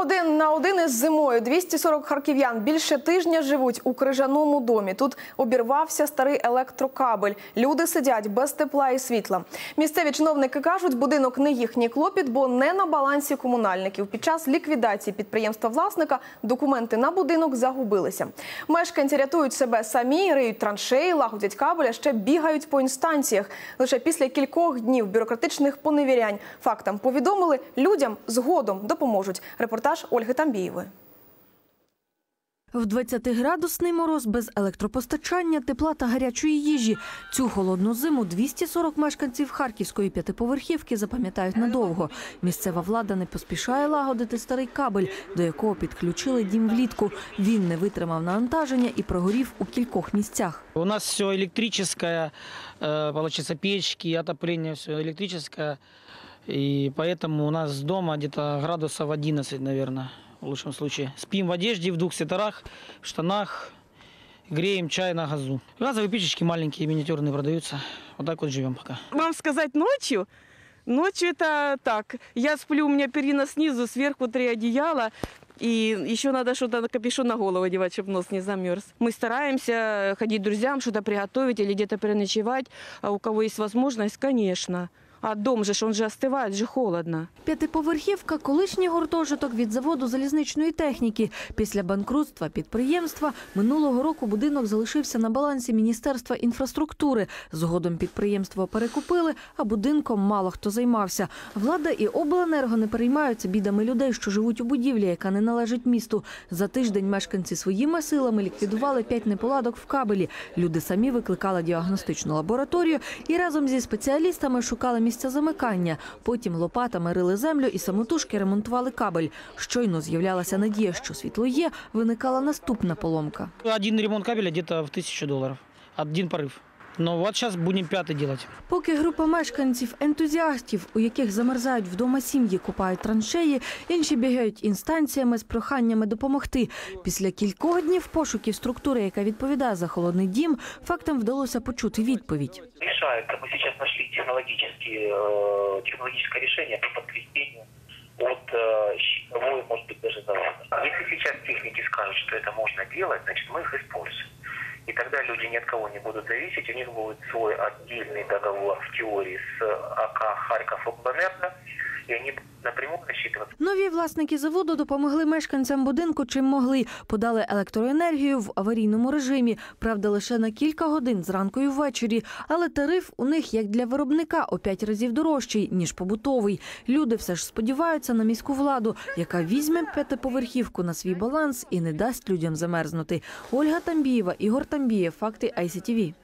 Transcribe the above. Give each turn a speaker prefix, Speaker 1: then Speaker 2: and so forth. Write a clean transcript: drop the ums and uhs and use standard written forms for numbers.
Speaker 1: 1 на 1 із зимою. 240 харків'ян більше тижня живуть у крижаному домі. Тут обірвався старий електрокабель. Люди сидять без тепла і світла. Місцеві чиновники кажуть, будинок не їхній клопіт, бо не на балансі комунальників. Під час ліквідації підприємства-власника документи на будинок загубилися. Мешканці рятують себе самі, риють траншеї, лагодять кабель, а ще бігають по інстанціях. Лише після кількох днів бюрократичних поневірянь фактам повідомили, людям згодом допоможуть. Репортаж Ольги Тамбієвої.
Speaker 2: В 20-градусний мороз, без електропостачання, тепла та гарячої їжі. Цю холодну зиму 240 мешканців харківської п'ятиповерхівки запам'ятають надовго. Місцева влада не поспішає лагодити старий кабель, до якого підключили дім влітку. Він не витримав навантаження і прогорів у кількох місцях.
Speaker 3: У нас все електрическое, получается, печки, отопление, все электрическое. И поэтому у нас дома где-то градусов 11, наверное, в лучшем случае. Спим в одежде, в 2 свитерах, в штанах, греем чай на газу. Газовые печечки маленькие, миниатюрные продаются. Вот так вот живем пока.
Speaker 4: Вам сказать ночью? Ночью это так. Я сплю, у меня перина снизу, сверху 3 одеяла. И еще надо что-то на капюшон на голову одевать, чтобы нос не замерз. Мы стараемся ходить к друзьям, что-то приготовить или где-то переночевать. А у кого есть возможность, конечно. А дом же, он же остывает, же холодно.
Speaker 2: П'ятиповерхівка – колишній гуртожиток від заводу залізничної техніки. Після банкрутства підприємства минулого року будинок залишився на балансі Міністерства інфраструктури. Згодом підприємство перекупили, а будинком мало хто займався. Влада і обленерго не переймаються бідами людей, що живуть у будівлі, яка не належить місту. За тиждень мешканці своїми силами ліквідували 5 неполадок в кабелі. Люди самі викликали діагностичну лабораторію і разом зі спеціалістами шукали місця замикання. Потім лопатами рили землю і самотужки ремонтували кабель. Щойно з'являлася надія, що світло є, виникала наступна поломка.
Speaker 3: Один ремонт кабеля где-то в $1000. Один порыв. Но вот сейчас будем 5-й делать.
Speaker 2: Поки група мешканців-ентузіастів, у яких замерзають вдома сім'ї, копають траншеї, інші бігають інстанціями з проханнями допомогти. Після кількох днів пошуків структури, яка відповідає за холодний дім, фактам вдалося почути відповідь.
Speaker 5: Решают, мы сейчас нашли технологическое решение по подкреплению от щитовой, может быть, даже завода. Если сейчас техники скажут, что это можно делать, значит, мы их используем. И тогда люди ни от кого не будут зависеть, у них будет свой отдельный договор в теории с АК «Харьков-Обленерго», и они напряму рассчитываться.
Speaker 2: Нові власники заводу допомогли мешканцям будинку чим могли. Подали електроенергію в аварійному режимі. Правда, лише на кілька годин зранку і ввечері. Але тариф у них, як для виробника, о 5 разів дорожчий, ніж побутовий. Люди все ж сподіваються на міську владу, яка візьме п'ятиповерхівку на свій баланс і не дасть людям замерзнути. Ольга Тамбієва, Ігор Тамбієв. Факти ICTV.